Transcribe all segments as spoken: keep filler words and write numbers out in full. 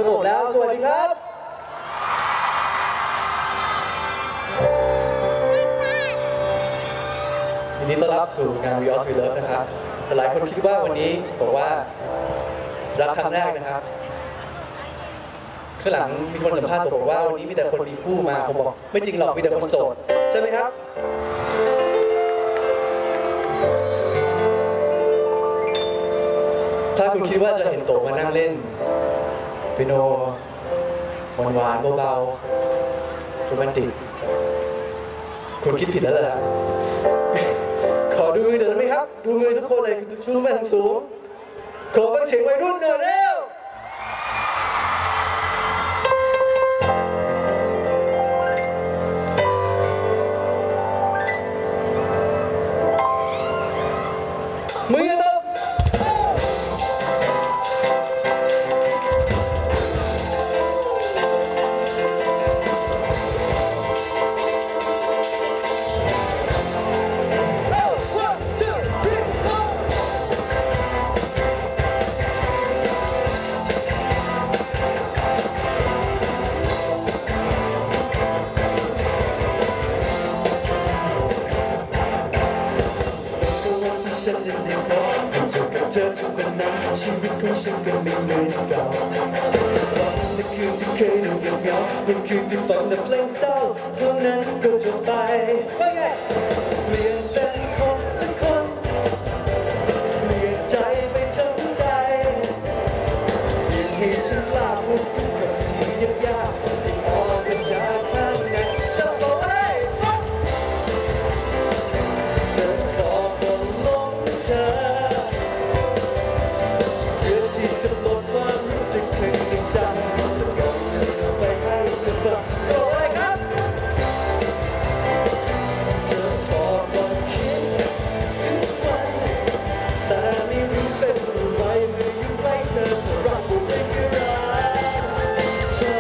กับผมแล้วสวัสดีครับยินดีต้อนรับสู่งาน We All We Love นะครับแต่หลายคนคิดว่าวันนี้บอกว่ารักครั้งแรกนะครับข้างหลังมีคนสัมภาษณ์บอกว่าวันนี้มีแต่คนมีคู่มาผมบอกไม่จริงหรอกมีแต่คนโสดใช่ไหมครับถ้าคุณคิดว่าจะเห็นโตมานั่งเล่นเปียโนหวานๆเบาๆโรแมนติกคุณคิดผิดแล้วล่ะขอดูมือเดี๋ยวไหมครับดูมือทุกคนเลยชูมือทางสูงขอฟังเสียงวัยรุ่นหน่อยเร็วมือตบฉันยังได้พบได้เจอกับเธอทุกวันนั้นชีวิตของฉันก็ไม่เหมือนเก่าวันในคืนที่เคยเหงาเหงาเป็นคืนที่ฟังแต่เพลงเศร้าเท่านั้นก็จบไปว่าไงเปลี่ยนเป็นคนละคนเปลี่ยนใจไปทั้งใจเปลี่ยนให้ฉันกล้าพูดทุกคำที่ยากๆที่ออกมาจากข้างในจะบอกให้เธอบอกเพื่อที่จะลดความรู้สึกข้างในใจก็เอาไปให้เธอฟังเธอบอกอะไรครับเธอบอกว่าคิดถึงวันแต่ไม่รู้เป็นอะไรเมื่ออยู่ใกล้เธอเธอรักผมไม่คือไรเธอ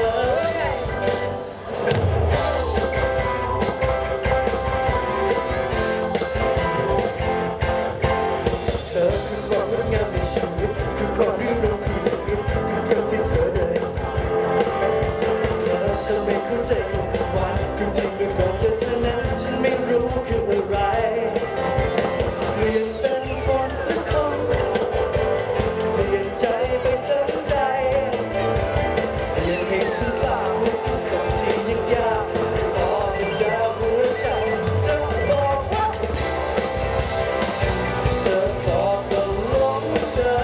เธอคือความงดงามในชีวิตคือความรื่นรมที่ลึกทุกครั้งที่เธอเดินเธอเธอไม่เข้าใจความหวานจริงๆเมื่อก่อนเจอเธอนั้นฉันไม่รู้คืออะไรเปลี่ยนเป็นคนละคนเปลี่ยนใจไปทั้งใจเปลี่ยนให้ฉันกล้าพูดทุกคำที่ยากๆบอกให้เธอหัวใจจะบอกว่าเธอบอกว่าหลงเธอ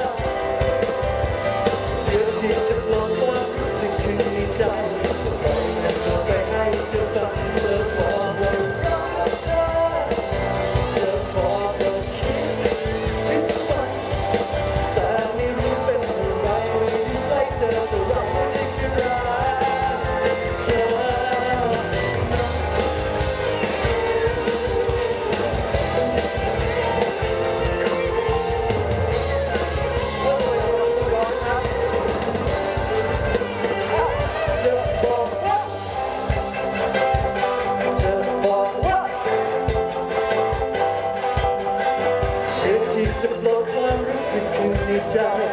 เพื่อที่จะปลดความรู้สึกข้างในใจบอกให้เธอไปให้เธอฟังเธอบอกว่ารักเธอเธอบอกว่าคิดถึงทุกวันแต่ไม่รู้เป็นอะไรเมื่ออยู่ใกล้เธอเธอรักไม่ได้คือรักเธอจะบอกว่าจะบอกว่าเพื่อที่จะปลดความรู้สึกข้างในใจ